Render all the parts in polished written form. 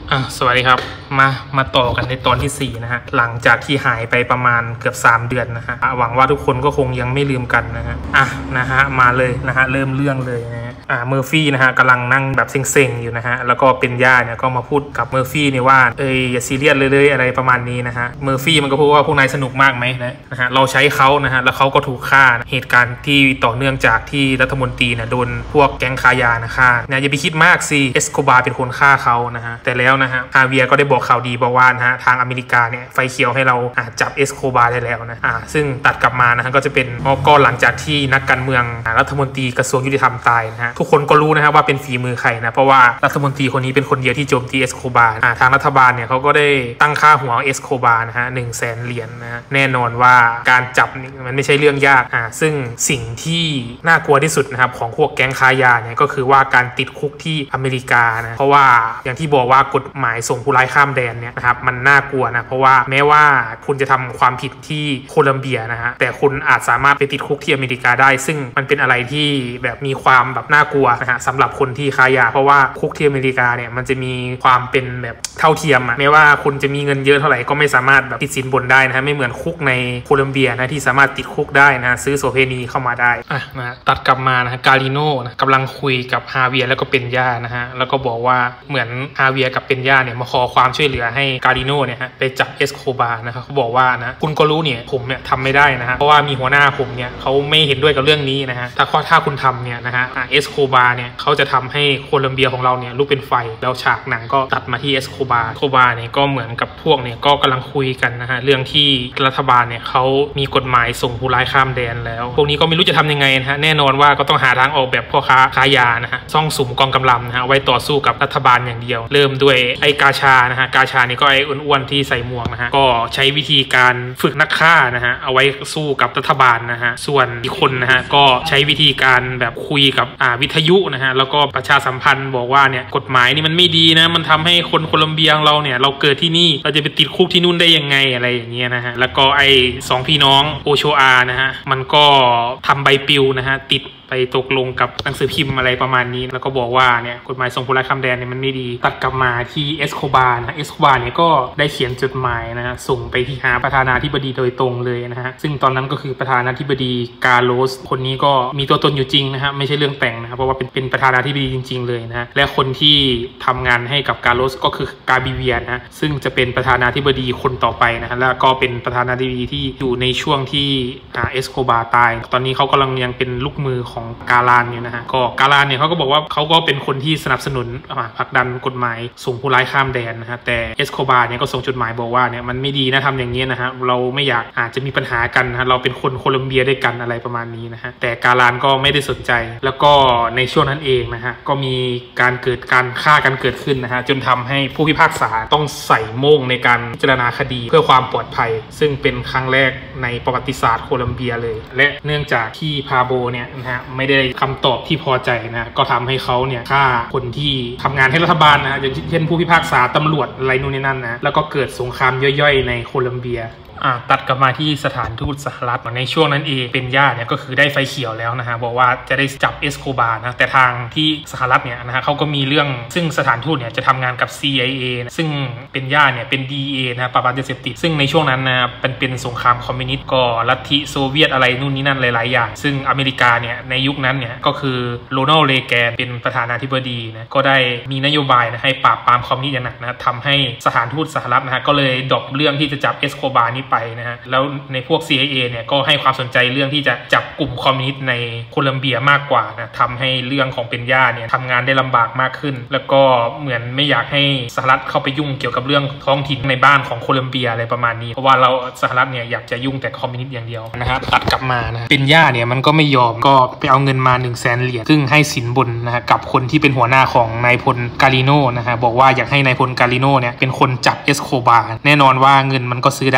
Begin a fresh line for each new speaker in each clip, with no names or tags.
สวัสดีครับมาต่อกันในตอนที่4นะฮะหลังจากที่หายไปประมาณเกือบ3เดือนนะฮะหวังว่าทุกคนก็คงยังไม่ลืมกันนะฮะมาเลยนะฮะเริ่มเรื่องเลยนะฮะเมอร์ฟี่นะฮะกำลังนั่งแบบเซ็งๆอยู่นะฮะแล้วก็เป็นย่าเนี่ยก็มาพูดกับเมอร์ฟี่เนี่ยว่าอย่าซีเรียสเลยอะไรประมาณนี้นะฮะเมอร์ฟี่มันก็พูดว่าพวกนายสนุกมากไหมนะฮะเราใช้เขานะฮะแล้วเขาก็ถูกฆ่าเหตุการณ์ที่ต่อเนื่องจากที่รัฐมนตรีเนี่ยโดนพวกแก๊งค้ายานะฆ่าอย่าไปคิดมากสิเอสโคบาร์เป็นคนฆ่าเขานะฮะแต่แล้วนะฮะฮาเวียก็ได้บอกข่าวดีบอกว่านะฮะทางอเมริกาเนี่ยไฟเขียวให้เราจับเอสโคบาร์ได้แล้วนะซึ่งตัดกลับมานะฮะก็จะเป็นก็หลังจากที่นักการเมืองรัฐมนตรีกระทรวงยุติธรรมตายนะฮะทุกคนก็รู้นะฮะว่าเป็นฝีมือใครนะเพราะว่ารัฐมนตรีคนนี้เป็นคนเดียวที่โจมตีเอสโคบาร์ทางรัฐบาลเนี่ยเขาก็ได้ตั้งค่าหัวเอสโคบาร์นะฮะ100,000 เหรียญนะฮะแน่นอนว่าการจับมันไม่ใช่เรื่องยากซึ่งสิ่งที่น่ากลัวที่สุดนะครับของพวกแก๊งค้ายาเนี่ยก็คือว่าการติดคุกที่อเมริกานะเพราะว่าอย่างที่บอกว่ากฎหมายส่งผู้ร้ายข้ามแดนเนี่ยนะครับมันน่ากลัวนะเพราะว่าแม้ว่าคุณจะทำความผิดที่โคลัมเบียนะฮะแต่คุณอาจสามารถไปติดคุกที่อเมริกาได้ซึ่งมันเป็นอะไรที่แบบมีความแบบน่ากลัวนะฮะสำหรับคนที่ค้ายาเพราะว่าคุกที่อเมริกาเนี่ยมันจะมีความเป็นแบบเท่าเทียมแม้ว่าคุณจะมีเงินเยอะเท่าไหร่ก็ไม่สามารถแบบติดสินบนได้นะฮะไม่เหมือนคุกในโคลัมเบียนะที่สามารถติดคุกได้นะซื้อโสเภณีเข้ามาได้นะตัดกลับมานะฮะกาลิโน่นะกำลังคุยกับฮาเวียแล้วก็เป็นย่านะฮะแล้วก็บอกว่าเหมือนฮาเวียกับเป็นย่าเนี่ยมาขอความช่วยเหลือให้กาลิโน่เนี่ยฮะไปจับเอสโคบาร์นะครับเขาบอกว่านะคุณก็รู้เนี่ยผมเนี่ยทำไม่ได้นะฮะเพราะว่ามีหัวหน้าผมเนี่ยเขาไม่เห็นด้วยกับเรื่องนี้นะฮะถ้าคุณทำเนี่ยนะฮะเอสโคบาร์เนี่ยเขาจะทำให้โคลัมเบียของเราเนี่ยลุกเป็นไฟแล้วฉากหนังก็ตัดมาที่เอสโคบาร์เนี่ยก็เหมือนกับพวกเนี่ยก็กำลังคุยกันนะฮะเรื่องที่รัฐบาลเนี่ยเขามีกฎหมายส่งผู้ร้ายข้ามแดนแล้วพวกนี้ก็ไม่รู้จะทำยังไงนะฮะแน่นอนว่าก็ต้องหาทางออกแบบพ่อค้ายานะฮะซ่องสุมกองกำลังนะฮะไว้ต่อสู้กับรัฐบาลอย่างเดียวเริ่มด้วยไอ้กาชานะฮะกาชานี่ก็ไอ้อ้วนๆที่ใส่หมวกนะฮะก็ใช้วิธีการฝึกนักฆ่านะฮะเอาไว้สู้กับรัฐบาลนะฮะส่วนอีกคนนะฮะก็ใช้วิธีการแบบคุยกับวิทยุนะฮะแล้วก็ประชาสัมพันธ์บอกว่าเนี่ยกฎหมายนี่มันไม่ดีนะมันทำให้คนโคลัมเบียเราเนี่ยเราเกิดที่นี่เราจะไปติดคุกที่นู่นได้ยังไงอะไรอย่างเงี้ยนะฮะแล้วก็ไอ้2พี่น้องโอโชอานะฮะมันก็ทำใบปลิวนะฮะติดไปตกลงกับหนังสือพิมพ์อะไรประมาณนี้แล้วก็บอกว่าเนี่ยกฎหมายส่งผู้ร้ายข้ามแดนเนี่ยมันไม่ดีตัดกลับมาที่เอสโคบาร์นะเอสโคบาร์เนี่ยก็ได้เขียนจดหมายนะฮะส่งไปที่หาประธานาธิบดีโดยตรงเลยนะฮะซึ่งตอนนั้นก็คือประธานาธิบดีกาโลสคนนี้ก็มีตัวตนอยู่จริงนะฮะไม่ใช่เรื่องแต่งนะครับเพราะว่าเป็นประธานาธิบดีจริงๆเลยนะฮะและคนที่ทำงานให้กับกาโลสก็คือกาบิเวียนะฮะซึ่งจะเป็นประธานาธิบดีคนต่อไปนะฮะแล้วก็เป็นประธานาธิบดีที่อยู่ในช่วงที่เอสโคบาร์ตายตอนนี้เขากำลังยังเป็นลูกมือของกาลานนะฮะก็กาลานเนี่ยเขาก็บอกว่าเขาก็เป็นคนที่สนับสนุนผลักดันกฎหมายส่งผู้ร้ายข้ามแดนนะฮะแต่เอสโคบาร์เนี่ยก็ส่งจดหมายบอกว่าเนี่ยมันไม่ดีนะทำอย่างนี้นะฮะเราไม่อยากอาจจะมีปัญหากันนะเราเป็นคนโคลัมเบียด้วยกันอะไรประมาณนี้นะฮะแต่กาลานก็ไม่ได้สนใจแล้วก็ในช่วงนั้นเองนะฮะก็มีการฆ่ากันเกิดขึ้นนะฮะจนทำให้ผู้พิพากษาต้องใส่โม่งในการพิจารณาคดีเพื่อความปลอดภัยซึ่งเป็นครั้งแรกในประวัติศาสตร์โคลัมเบียเลยและเนื่องจากที่พาโบเนี่ยนะฮะไม่ได้คำตอบที่พอใจนะก็ทำให้เขาเนี่ยฆ่าคนที่ทำงานให้รัฐบาลนะอย่างเช่นผู้พิพากษาตำรวจอะไรนู่นนี่นั่นนะแล้วก็เกิดสงครามย่อยๆในโคลัมเบียตัดกลับมาที่สถานทูตสหรัฐในช่วงนั้นเองเป็นย่าเนี่ยก็คือได้ไฟเขียวแล้วนะฮะบอกว่าจะได้จับเอสโคบาร์นะแต่ทางที่สหรัฐเนี่ยนะฮะเขาก็มีเรื่องซึ่งสถานทูตเนี่ยจะทำงานกับ CIA นะซึ่งเป็นย่าเนี่ยเป็น DEA นะปราบปรามยาเสพติดซึ่งในช่วงนั้นนะเป็นสงครามคอมมิวนิสต์ก็ลัทธิโซเวียตอะไรนู่นนี่นั่นหลายๆอย่างซึ่งอเมริกาเนี่ยในยุคนั้นเนี่ยก็คือโรนัลด์ เรแกนเป็นประธานาธิบดีนะก็ได้มีนโยบายนะให้ปราบปรามคอมมิวนิสต์อย่างหนักนะทำให้สถานทูตสหรัฐนะฮะก็เลยดรอปเรื่องที่จะจับเอสโคบาร์นี้ไปนะฮะแล้วในพวก CIA เนี่ยก็ให้ความสนใจเรื่องที่จะจับกลุ่มคอมมิวนิสต์ในโคลัมเบียมากกว่านะทำให้เรื่องของเป็นย่าเนี่ยทำงานได้ลำบากมากขึ้นแล้วก็เหมือนไม่อยากให้สหรัฐเข้าไปยุ่งเกี่ยวกับเรื่องท้องถิ่นในบ้านของโคลัมเบียอะไรประมาณนี้เพราะว่าเราสหรัฐเนี่ยอยากจะยุ่งแต่คอมมิวนิสต์อย่างเดียวนะครับตัดกลับมานะเป็นย่าเนี่ยมันก็ไม่ยอมก็ไปเอาเงินมา100,000 เหรียญซึ่งให้สินบนนะฮะกับคนที่เป็นหัวหน้าของนายพลกาลิโน่นะฮะบอกว่าอยากให้นายพลกาลิโน่เนี่ยเป็นคนจับเอสโคบาร์แน่นอนว่าเงินมันก็ซื้อได้100,000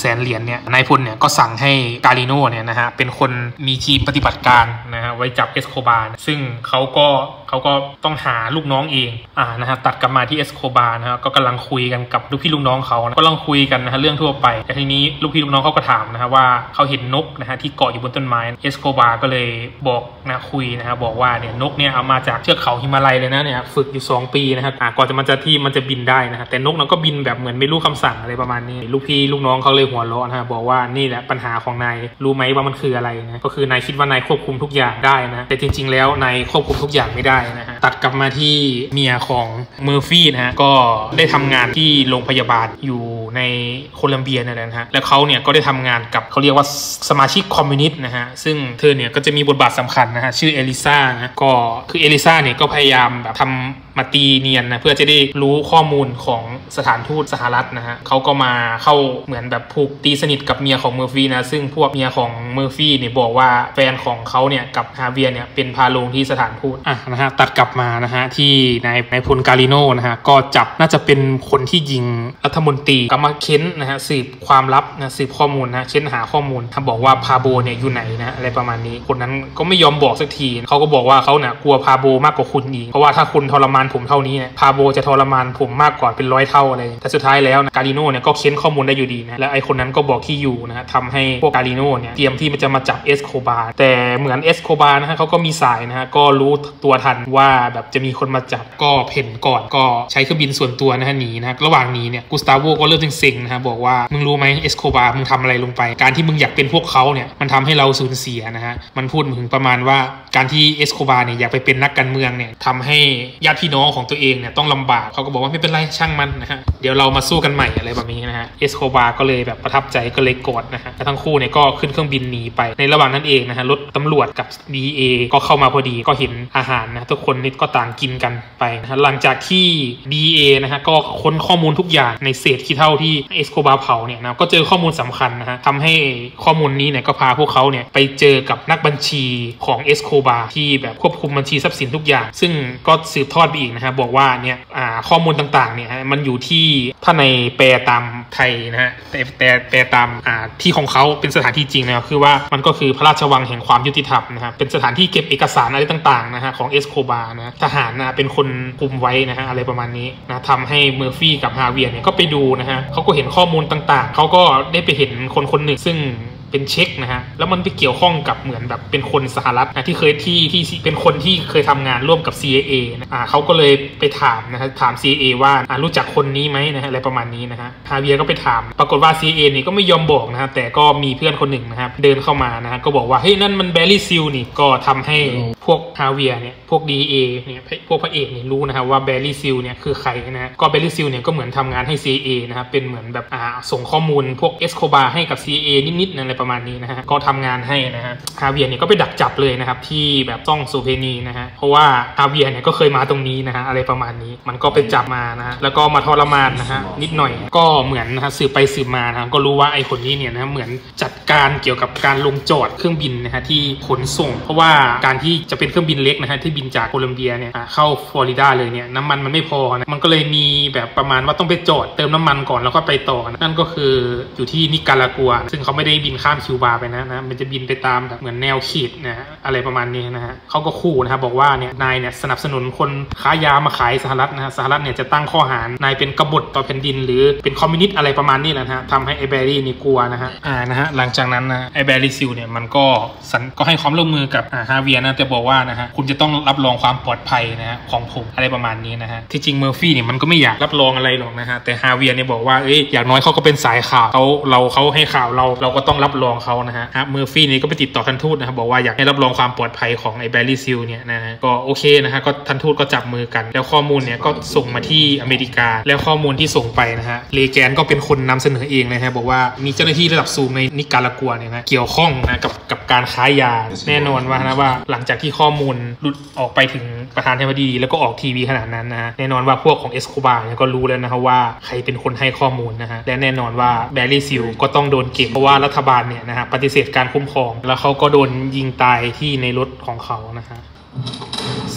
100,000 เหรียญเนี่ยนายพลเนี่ยก็สั่งให้กาลิโน่เนี่ยนะฮะเป็นคนมีทีมปฏิบัติการนะฮะไว้จับเอสโคบาร์ซึ่งเขาก็ต้องหาลูกน้องเองนะฮะตัดกลับมาที่เอสโคบาร์นะฮะก็กำลังคุยกันกับลูกพี่ลูกน้องเขาก็กำลังคุยกันนะฮะเรื่องทั่วไปแต่ทีนี้ลูกพี่ลูกน้องเขาก็ถามนะฮะว่าเขาเห็นนกนะฮะที่เกาะอยู่บนต้นไม้เอสโคบาร์ก็เลยบอกนะคุยนะฮะบอกว่าเนี่ยนกเนี่ยเอามาจากเทือกเขาหิมาลัยเลยนะเนี่ยฝึกอยู่2 ปีนะครับก่อนจะมันจะบินได้นะฮะแต่นกนั้นก็บินแบบเหมือนไม่รู้คำสั่งอะไรประมาณนี้ลูกพี่ลูกน้องเขาเลยหัวเราะนะฮะบอกว่านี่แหละปัญหาของนายรู้ไหมว่ามันคืออะไรนะก็คือนายคิดว่านายควบคุมทุกอย่างได้นะแต่จริงๆแล้วนายควบคุมทุกอย่างไม่ได้นะฮะตัดกลับมาที่เมียของเมอร์ฟี่นะฮะก็ได้ทำงานที่โรงพยาบาลอยู่ในโคลัมเบียนั่นแหละนะฮะแล้วเขาเนี่ยก็ได้ทำงานกับเขาเรียกว่าสมาชิกคอมมิวนิสต์นะฮะซึ่งเธอเนี่ยก็จะมีบทบาทสำคัญนะฮะชื่อเอลิซานะก็คือเอลิซาเนี่ยก็พยายามแบบทำมาตีเนียนนะเพื่อจะได้รู้ข้อมูลของสถานทูตสหรัฐนะฮะเขาก็มาเข้าเหมือนแบบผูกตีสนิทกับเมียของเมอร์ฟี่นะซึ่งพวกเมียของเมอร์ฟี่เนี่ยบอกว่าแฟนของเขาเนี่ยกับฮาเวียเนี่ยเป็นพาโลงที่สถานทูตนะฮะตัดกลับมานะฮะที่นายพลกาลิโน่นะฮะก็จับน่าจะเป็นคนที่ยิงรัฐมนตรีก็มาเค้นนะฮะสืบความลับนะสืบข้อมูลนะเค้นหาข้อมูลถ้าบอกว่าพาโบเนี่ยอยู่ไหนนะอะไรประมาณนี้คนนั้นก็ไม่ยอมบอกสักทีเขาก็บอกว่าเขาเนี่ยกลัวพาโบมากกว่าคุณอีกเพราะว่าถ้าคุณทรมานผมเท่านี้พาโบจะทรมานผมมากกว่าเป็น100 เท่าอะไรแต่สุดท้ายแล้วกาลิโน่เนี่ยก็เค้นข้อมูลได้อยู่ดีนะและไอคนนั้นก็บอกที่อยู่นะฮะทำให้พวกกาลิโน่เนี่ยเตรียมที่มันจะมาจับเอสโคบาร์แต่เหมือนเอสโคบาร์นะฮะเขาก็มีสายนะฮะก็รู้ตัวทันว่าแบบจะมีคนมาจับก็เพ่นก่อนก็ใช้เครื่องบินส่วนตัวนะฮะหนีนะระหว่างนี้เนี่ยกุสตาโวก็เริ่มเซ็งๆนะฮะบอกว่ามึงรู้ไหมเอสโคบาร์มึงทำอะไรลงไปการที่มึงอยากเป็นพวกเขาเนี่ยมันทำให้เราสูญเสียนะฮะมันพูดถึงประมาณว่าการที่เอสโคบาร์เนี่ยอยากไปเป็นนักการเมืองเนี่ยทำให้ญาติพี่น้องของตัวเองเนี่ยต้องลำบากเขาก็บอกว่าไม่เป็นไรช่างมันนะฮะเดี๋ยวเรามาสู้กันใหม่อะไรแบบนี้นะฮะเอสโคบาร์ก็เลยแบบประทับใจก็เลยกอดนะฮะและทั้งคู่เนี่ยก็ขึ้นเครื่องบินหนีไปในระหว่างนั้นเองนะฮะรถตำรวจกับ DA ก็เข้ามาพอดีก็เห็นอาหารนะทุกคนนี่ก็ต่างกินกันไปนะฮะหลังจากที่ DA นะฮะก็ค้นข้อมูลทุกอย่างในเศษขี้เถ้าที่เอสโคบาร์เผาเนี่ยนะก็เจอข้อมูลสำคัญนะฮะทำให้ข้อมูลนี้เนี่ยก็พาพวกเขาเนี่ยไปเจอกับนักบัญชีของเอสโคบาร์ที่แบบควบคุมบัญชีทรัพย์สินทุกอย่างซึ่งก็สืบทอดไปอีกนะฮะบอกว่าเนี่ยข้อมูลต่างๆเนี่ยมันอยู่ที่ถ้าในแปลตามไทยนะฮะแต่แปลตามที่ของเขาเป็นสถานที่จริงนะครับคือว่ามันก็คือพระราชวังแห่งความยุติธรรมนะครับเป็นสถานที่เก็บเอกสารอะไรต่างๆนะฮะของเอสโคบาร์นะทหารนะเป็นคนคุมไว้นะฮะอะไรประมาณนี้นะทำให้เมอร์ฟี่กับฮาเวียร์เนี่ยก็ไปดูนะฮะเขาก็เห็นข้อมูลต่างๆเขาก็ได้ไปเห็นคนหนึ่งซึ่งเป็นเช็คนะฮะแล้วมันไปเกี่ยวข้องกับเหมือนแบบเป็นคนสหรัฐนะที่เคยที่เป็นคนที่เคยทำงานร่วมกับ CIA นะเขาก็เลยไปถามนะฮะถาม CIA ว่ารู้จักคนนี้ไหมนะฮะอะไรประมาณนี้นะฮะฮาเวียก็ไปถามปรากฏว่า CIA นี่ก็ไม่ยอมบอกนะฮะแต่ก็มีเพื่อนคนหนึ่งนะครับเดินเข้ามานะฮะก็บอกว่าเฮ้ยนั่นมันแบร์รี่ซิลนี่ก็ทำให้พวกฮาเวียเนี่ยพวก DA เนี่ยพวกพระเอกเนี่ยรู้นะฮะว่าแบร์รี่ซิลเนี่ยคือใครนะก็แบร์รี่ซิลเนี่ยก็เหมือนทำงานให้ CIA นะครับเป็นเหมือนแบบส่งข้อมูลพวกเอสโคบาร์ให้กับ CIA นิดๆอะไรประมาณนี้นะฮะก็ทำงานให้นะฮะฮาเวียร์เนี่ยก็ไปดักจับเลยนะครับที่แบบซ่องโซเพนีนะฮะเพราะว่าฮาเวียร์เนี่ยก็เคยมาตรงนี้นะฮะอะไรประมาณนี้มันก็ไปจับมานะฮะแล้วก็มาทรมานนะฮะนิดหน่อยก็เหมือนนะฮะสืบไปสืบมานะก็รู้ว่าไอ้คนนี้เนี่ยนะเหมือนจัดการเกี่ยวกับการลงจอดเครื่องบินนะฮะที่ขนส่งเพราะว่าการที่จะเป็นเครื่องบินเล็กนะฮะที่บินจากโคลัมเบียเนี่ยเข้าฟลอริดาเลยเนี่ยน้ำมันไม่พอนะมันก็เลยมีแบบประมาณว่าต้องไปจอดเติมน้ำมันก่อนแล้วก็ไปต่อนั่นก็คืออยู่ที่นิการากัวซึ่งเขาไม่ได้บินข้ามคิวบาไปนะมันจะบินไปตามแบบเหมือนแนวขีดนะฮะอะไรประมาณนี้นะฮะเขาก็ขู่นะครับบอกว่าเนี่ยนายเนี่ยสนับสนุนคนค้ายามาขายสหรัฐนะฮะสหรัฐเนี่ยจะตั้งข้อหานายเป็นกบฏต่อแผ่นดินหรือเป็นคอมมิวนิสต์อะไรประมาณนี้แหละนะฮะทำให้ไอแบรี่นี่กลัวนะฮะนะฮะหลังจากนั้นนะไอแบรี่ซิลเนี่ยมันก็ให้ความร่วมมือกับฮาเวียนะแต่บอกว่านะฮะคุณจะต้องรับรองความปลอดภัยนะฮะของผมอะไรประมาณนี้นะฮะที่จริงเมอร์ฟี่เนี่ยมันก็ไม่อยากรับรองอะไรหรอกนะฮะแต่ฮาเวียเนี่ยบอกว่าอย่างน้อยเขาก็เป็นสายข่าวเขาให้ข่าวเราก็ต้องรับรองเขานะฮะเมอร์ฟี่นี่ก็ไปติดต่อทันทูตนะครับบอกว่าอยากให้รับรองความปลอดภัยของไอ้แบร์รี่ซิลเนี่ยนะฮะก็โอเคนะฮะก็ทันทูตก็จับมือกันแล้วข้อมูลเนี่ยก็ส่งมาที่อเมริกาแล้วข้อมูลที่ส่งไปนะฮะเลแกนก็เป็นคนนำเสนอเองนะฮะบอกว่ามีเจ้าหน้าที่ระดับสูงในนิการากัวเนี่ยนะเกี่ยวข้องนะกับการค้ายาแน่นอนว่าหลังจากที่ข้อมูลหลุดออกไปถึงประธานาธิบดีแล้วก็ออกทีวีขนาดนั้นนะฮะแน่นอนว่าพวกของเอสโคบาร์เนี่ยก็รู้แล้วนะฮะว่าใครเป็นคนให้ข้อมูลนะฮะและแน่นอนว่าแบร์รี่ซิลก็ต้องโดนเก็บเพราะว่ารัฐบาลเนี่ยนะฮะปฏิเสธการคุ้มครองแล้วเขาก็โดนยิงตายที่ในรถของเขานะฮะซึ่ง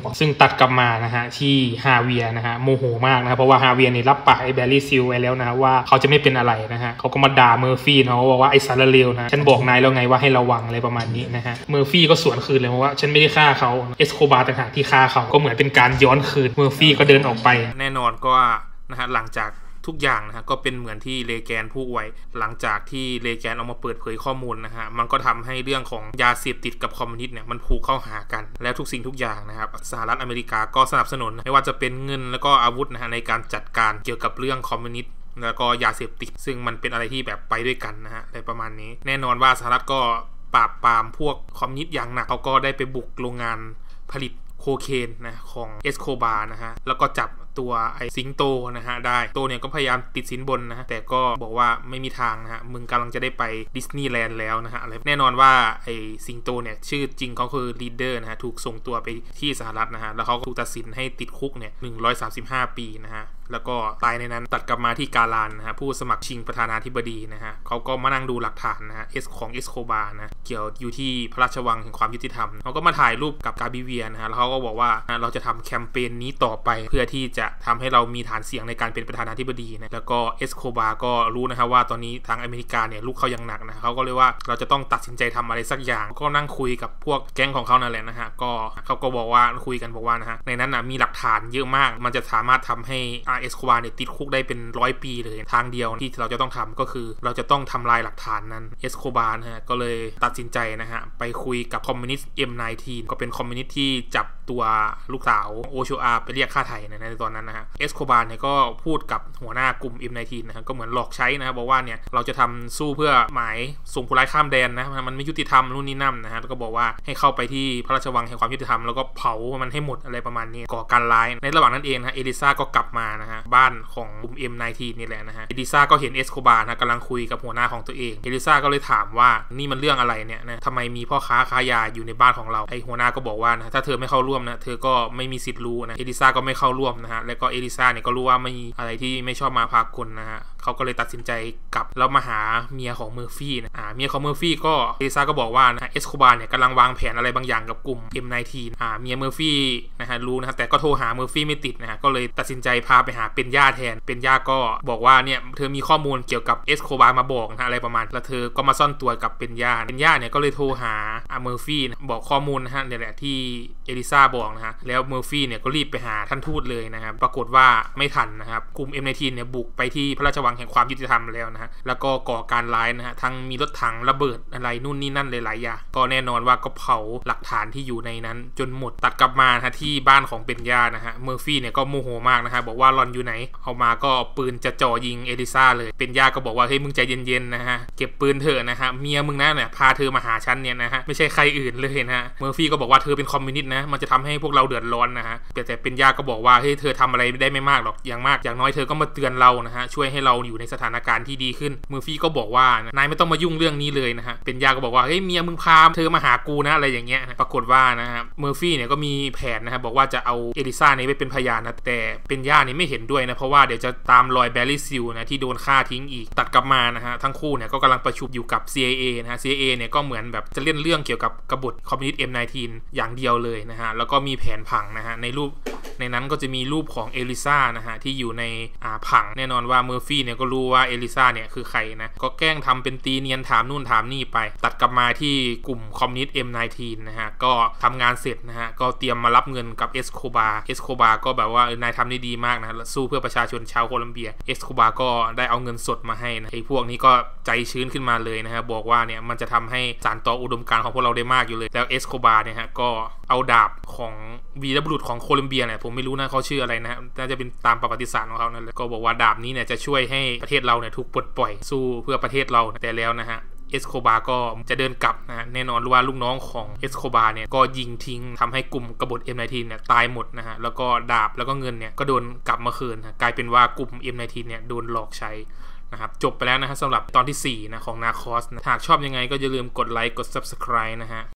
ซึ่งตัดกลับมานะฮะที่ฮาเวียนะฮะโมโหมากนะเพราะว่าฮาเวียเนี่ยรับปากไอ้แบร์รี่ซิลไว้แล้วนะว่าเขาจะไม่เป็นอะไรนะฮะเขาก็มาด่าเมอร์ฟี่นะบอกว่าไอ้สารเลวนะฉันบอกนายแล้วไงว่าให้ระวังอะไรประมาณนี้นะฮะเมอร์ฟี่ก็สวนคืนเลยว่าฉันไม่ได้ฆ่าเขาเอสโคบาร์ต่างหากที่ฆ่าเขาก็เหมือนเป็นการย้อนคืนเมอร์ฟี่ก็เดินออกไปแน่นอนก็นะฮะหลังจากทุกอย่างนะฮะก็เป็นเหมือนที่เลแกนพูดไว้หลังจากที่เลแกนออกมาเปิดเผยข้อมูลนะฮะมันก็ทำให้เรื่องของยาเสพติดกับคอมมิวนิสต์เนี่ยมันผูกเข้าหากันแล้วทุกสิ่งทุกอย่างนะครับสหรัฐอเมริกาก็สนับสนุนไม่ว่าจะเป็นเงินแล้วก็อาวุธนะฮะในการจัดการเกี่ยวกับเรื่องคอมมิวนิสต์แล้วก็ยาเสพติดซึ่งมันเป็นอะไรที่แบบไปด้วยกันนะฮะในประมาณนี้แน่นอนว่าสหรัฐก็ปราบปรามพวกคอมมิวนิสต์อย่างหนักเขาก็ได้ไปบุกโรงงานผลิตโคเคนนะของเอสโคบาร์นะฮะแล้วก็จับตัวไอ้สิงโตนะฮะได้ตัวเนี่ยก็พยายามติดสินบนนะฮะแต่ก็บอกว่าไม่มีทางนะฮะมึงกำลังจะได้ไปดิสนีย์แลนด์แล้วนะฮะอะไรแน่นอนว่าไอ้สิงโตเนี่ยชื่อจริงเขาคือลีดเดอร์นะฮะถูกส่งตัวไปที่สหรัฐนะฮะแล้วเขาก็ถูกตัดสินให้ติดคุกเนี่ย135 ปีนะฮะแล้วก็ตายในนั้นตัดกลับมาที่กาลานนะฮะผู้สมัครชิงประธานาธิบดีนะฮะเขาก็มานั่งดูหลักฐานนะฮะของเอสโคบาร์นะเกี่ยวอยู่ที่พระราชวังแห่งความยุติธรรมเขาก็มาถ่ายรูปกับกาบิเวียนะฮะแล้วเขาก็บอกว่าเราจะทำแคมเปญนี้ต่อไปเพื่อที่จะทำให้เรามีฐานเสียงในการเป็นประธานาธิบดีนะแล้วก็เอสโคบาร์ก็รู้นะครับว่าตอนนี้ทางอเมริกาเนี่ยลุกเขาอย่างหนักนะเขาก็เลยว่าเราจะต้องตัดสินใจทำอะไรสักอย่างก็นั่งคุยกับพวกแก๊งของเขานั่นแหละนะฮะก็เขาก็บอกว่าคุยกันบอกว่านะฮะในนั้นนะมีหลักฐานเยอะมากมันจะสามารถทำให้เอสโคบาร์เนี่ยติดคุกได้เป็น100 ปีเลยทางเดียวที่เราจะต้องทำก็คือเราจะต้องทำลายหลักฐานนั้นเอสโคบาร์นะฮะก็เลยตัดสินใจนะฮะไปคุยกับคอมมิวนิสต์ M19 ก็เป็นคอมมิวนิสต์ที่จับตัวลูกสาวโอโชอาไปเรียกค่าไถ่ในตอนนั้นนะฮะเอสโคบาร์เนี่ยก็พูดกับหัวหน้ากลุ่ม M19 นะฮะก็เหมือนหลอกใช้นะบอกว่าเนี่ยเราจะทำสู้เพื่อหมายส่งผู้ร้ายข้ามแดนนะมันไม่ยุติธรรมนู่นนี่นั่นนะฮะแล้วก็บอกว่าให้เข้าไปที่พระราชวังแห่งความยุติธรรมแล้วก็เผามันให้หมดอะไรประมาณนี้ก่อการร้ายในระหว่างนั้นเองนะเอลิซาก็กลับมานะฮะบ้านของกลุ่ม M19 นี่แหละนะฮะเอลิซาก็เห็นเอสโคบาร์นะกำลังคุยกับหัวหน้าของตัวเองเอลิซาก็เลยถามว่านี่มันเรื่องอะไรเนี่ยนะทำไมมีพ่อค้ายาอยู่ในบ้านของเราไอหัวหน้าก็บอกว่านะถ้าเธอไม่เข้าร่วมนะเธอก็ไม่มีสิทธิ์รู้นะเอลิซาก็ไม่เข้าร่วมนะฮะแล้วก็เอลิซาเนี่ยก็รู้ว่าไม่อะไรที่ไม่ชอบมาพากลนะฮะเขาก็เลยตัดสินใจกลับแล้วมาหาเมียของเมอร์ฟี่นะเมียของเมอร์ฟี่ก็เอลิซาก็บอกว่านะเอสโคบาร์เนี่ยกำลังวางแผนอะไรบางอย่างกับกลุ่ม M19 เมียเมอร์ฟี่นะฮะรู้นะแต่ก็โทรหาเมอร์ฟี่ไม่ติดนะฮะก็เลยตัดสินใจพาไปหาเป็นย่าแทนเป็นย่าก็บอกว่าเนี่ยเธอมีข้อมูลเกี่ยวกับเอสโคบาร์มาบอกนะอะไรประมาณแล้วเธอก็มาซ่อนตัวกับเป็นย่าเนี่ยก็เลยโทรหาเมอร์ฟี่นะบอกข้อมูลนะฮะเนี่ยแหละที่เอลิซาบอกนะฮะแล้วเมอร์ฟี่เนี่ยก็รีบไปหาท่านทูตเลยนะครับปรากฏว่าไม่ทันนะครับกลุ่ม M19 เนี่ยบุกไปที่พระราชวังแห่งความยุติธรรมแล้วนะฮะแล้วก็ก่อการร้ายนะฮะทั้งมีรถถังระเบิดอะไรนู่นนี่นั่นหลายๆอย่างก็แน่นอนว่าก็เผาหลักฐานที่อยู่ในนั้นจนหมดตัดกลับมานะฮะที่บ้านของเป็นย่านะฮะเมอร์ฟี่เนี่ยก็โมโหมากนะฮะบอกว่าหลอนอยู่ไหนเอามาก็ปืนจะจ่อยิงเอลิซาเลยเป็นย่าก็บอกว่าเฮ้ยมึงใจเย็นๆนะฮะเก็บปืนเถอะนะฮะเมียมึงนะเนี่ยพาเธอมาหาฉันเนี่ยนะฮะไม่ใช่ใครอื่นเลยนะฮะเมอร์ฟี่ก็บอกว่าเธอเป็นคอมมิวนิสต์นะมันจะทำให้พวกเราเดือดร้อนนะฮะแต่เป็นย่าก็บอกว่าเฮ้ยเธอทำอะไรได้ไม่มากหรอกอย่างมากอย่างน้อยเธอก็มาเตือนเรานะฮะช่วยให้เราอยู่ในสถานการณ์ที่ดีขึ้นเมอร์ฟี่ก็บอกว่านายไม่ต้องมายุ่งเรื่องนี้เลยนะฮะเป็นย่าก็บอกว่าเฮ้ยเมียมึงพาเธอมาหากูนะอะไรอย่างเงี้ยปรากฏว่านะฮะเมอร์ฟี่เนี่ยก็มีแผนนะฮะบอกว่าจะเอาเอลิซาเนี่ยไปเป็นพยานนะแต่เป็นย่าเนี่ยไม่เห็นด้วยนะเพราะว่าเดี๋ยวจะตามรอยแบร์รี่ซิลนะที่โดนฆ่าทิ้งอีกตัดกลับมานะฮะทั้งคู่เนี่ยก็กำลังประชุมอยู่กับ CIA นะฮะ CIA เนี่ยก็เหมือนแบบจะเล่นเรื่องเกี่ยวกับกบฏคอมมิวนิสต์ M19 อย่างเดียวเลยนะฮะแล้วก็มีแผนผังนะฮะในนั้นก็จะมีรูปของเอลิซานะฮะที่อยู่ในผังแน่นอนว่าเมอร์ฟี่เนี่ยก็รู้ว่าเอลิซาเนี่ยคือใครนะก็แกล้งทำเป็นตีเนียนถามนู่นถามนี่ไปตัดกลับมาที่กลุ่มคอมมิวนิสต์ M19 นะฮะก็ทำงานเสร็จนะฮะก็เตรียมมารับเงินกับเอสโคบาร์ก็แบบว่านายทำได้ดีมากนะสู้เพื่อประชาชนชาวโคลัมเบียเอสโคบาร์ก็ได้เอาเงินสดมาให้นะไอ้พวกนี้ก็ใจชื้นขึ้นมาเลยนะฮะบอกว่าเนี่ยมันจะทำให้สานต่ออุดมการณ์ของพวกเราได้มากอยู่เลยแล้วเอสโคบาร์เนี่ยฮะก็เอาดาบของวีรบุรุษของโคลัมเบียเนี่ยผมไม่รู้นะเขาชื่ออะไรนะน่าจะเป็นตามประวัติศาสตร์ของเขานั่นแหละก็บอกว่าดาบนี้เนี่ยจะช่วยให้ประเทศเราเนี่ยถูกปลดปล่อยสู้เพื่อประเทศเราแต่แล้วนะฮะเอสโคบาร์ก็จะเดินกลับนะแน่นอนว่าลูกน้องของเอสโคบาร์เนี่ยก็ยิงทิ้งทำให้กลุ่มกบฏ M19 เนี่ยตายหมดนะฮะแล้วก็ดาบแล้วก็เงินเนี่ยก็โดนกลับมาคืนนะกลายเป็นว่ากลุ่ม M19 เนี่ยโดนหลอกใช้นะครับจบไปแล้วนะฮะสำหรับตอนที่4นะของนาคอสนะหากชอบยังไงก็อย่าลืมกดไลค์กด Subscribe นะฮะ